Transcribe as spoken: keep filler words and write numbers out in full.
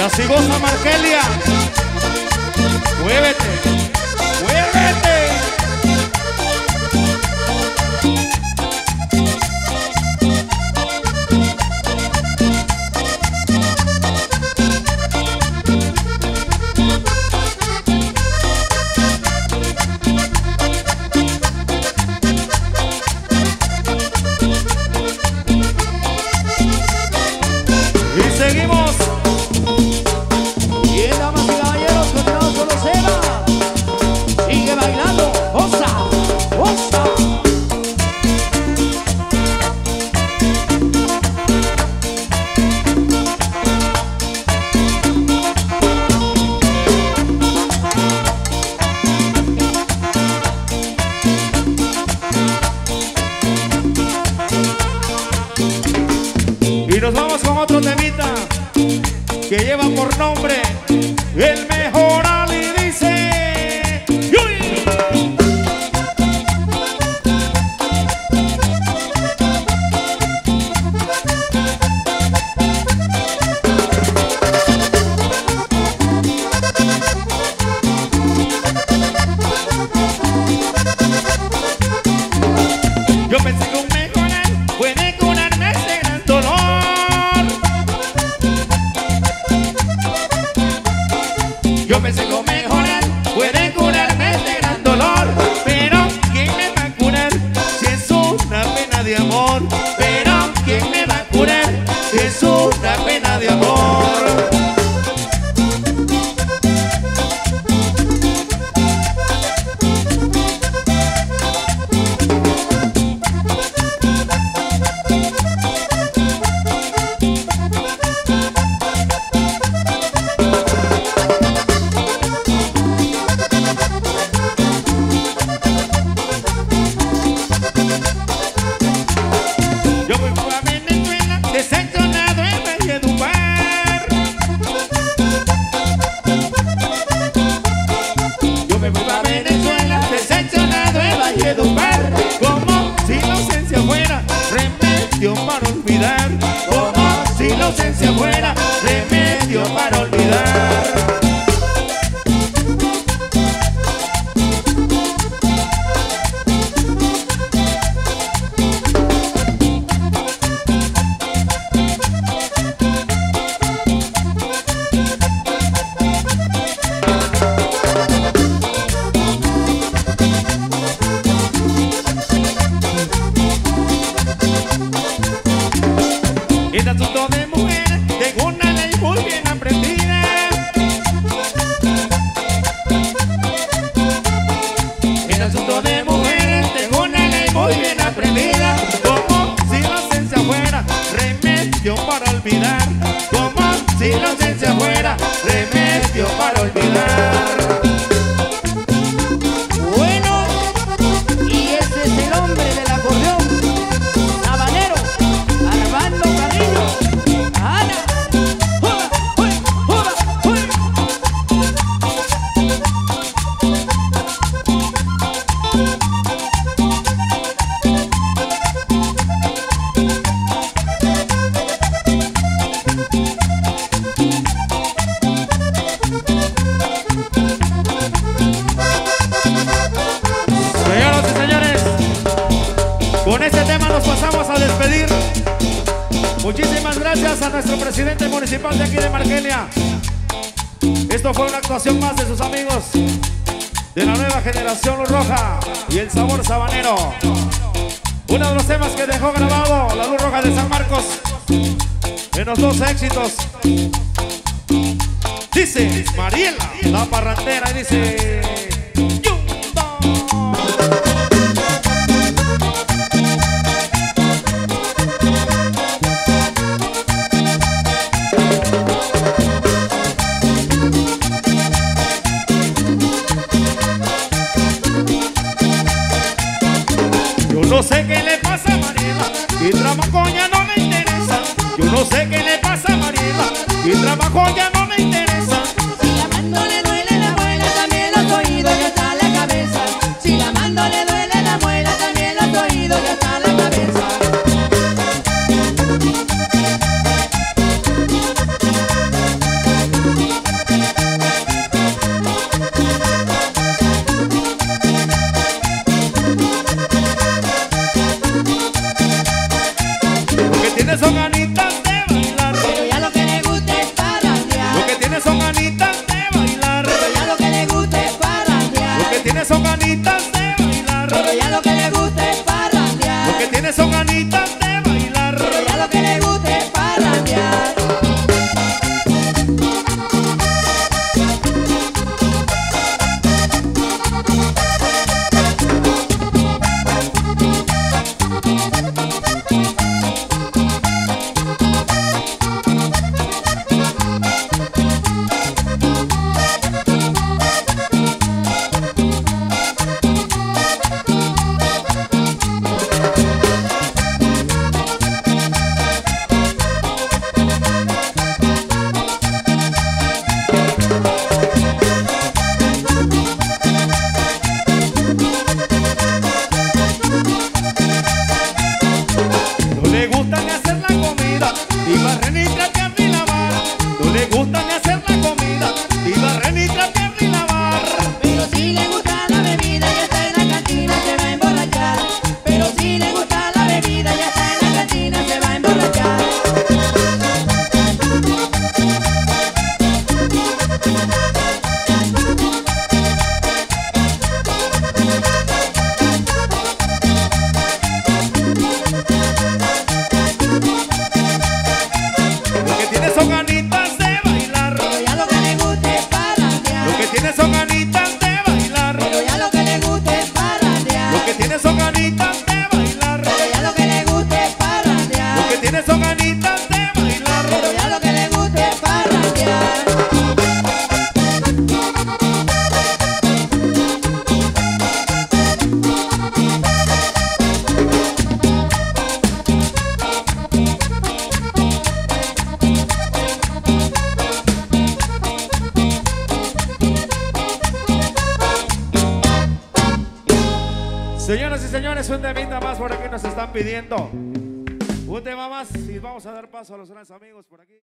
así goza Markelia. Muévete, muévete. Y seguimos. Bien, damas y caballeros, continuamos con los Eva. Sigue bailando, osa, osa. Y nos vamos con otro temita que lleva por nombre El Mejoral y dice ¡Yuy! Yo pensé que un mejoral puede curarme ese gran dolor. Yo pensé que un mejoral puede curarme este gran dolor. Pero ¿quién me va a curar si es una pena de amor? Pero ¿quién me va a curar si es una pena de amor? Yo me fui a Venezuela, decepcionado en Valledupar. Yo me fui a Venezuela, decepcionado en Valledupar. Como si la ausencia fuera remedio para olvidar. Como si la ausencia fuera remedio para olvidar. Este asunto de mujer tengo una ley muy bien aprendida. Este asunto de mujer tengo una ley muy bien aprendida. Como si la ausencia fuera remedio para olvidar. Como si la ausencia fuera remedio para olvidar. Bueno, y ese es el hombre del acordeón, habanero, Armando Carrillo. Ana, ¡Juba! ¡Uy! ¡Juba! ¡Uy! Señoras y señores, con este tema nos pasamos a despedir. Muchísimas gracias a nuestro presidente municipal de aquí de Markelia. Esto fue una actuación más de sus amigos de la nueva generación Luz Roja y el sabor sabanero. Uno de los temas que dejó grabado la Luz Roja de San Marcos en los dos éxitos. Dice Mariela, la parrandera, y dice Yunda. Yo no sé qué le pasa a Mariela, y trabajo ya no me interesa. Yo no sé qué le pasa a Mariela, y trabajo ya no me interesa. Si la mano le duele la muela, también los oídos y hasta la cabeza. Si la mano le duele la muela, también los oídos y hasta la cabeza. No le gusta ni hacer la comida, ni barrer, ni trapear, ni lavar. Pero si le gusta la bebida y está en la cantina se va a emborrachar. Pero si le gusta la bebida y está en la cantina se va a emborrachar. Lo que tiene son ganitas de bailar. Pero ya lo que le gusta es parrandear. Lo que tiene son ganitas de bailar. Pero ya lo que le gusta es parrandear. Lo que tiene son ganitas de bailar. Pero ya lo que le gusta es parrandear. Lo que tiene son ganitas de bailar. Pero ya lo que le gusta es parrandear. Señoras y señores, un temita más por aquí nos están pidiendo. Un tema más y vamos a dar paso a los grandes amigos por aquí.